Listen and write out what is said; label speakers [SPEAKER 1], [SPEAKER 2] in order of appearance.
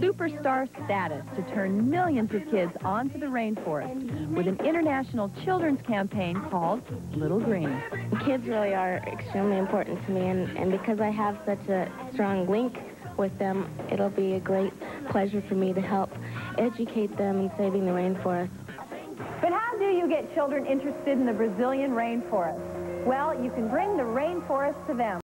[SPEAKER 1] superstar status to turn millions of kids onto the rainforest with an international children's campaign called Little Green.
[SPEAKER 2] Kids really are extremely important to me, and because I have such a strong link with them, it'll be a great pleasure for me to help educate them in saving the rainforest.
[SPEAKER 1] But how do you get children interested in the Brazilian rainforest? Well, you can bring the rainforest to them.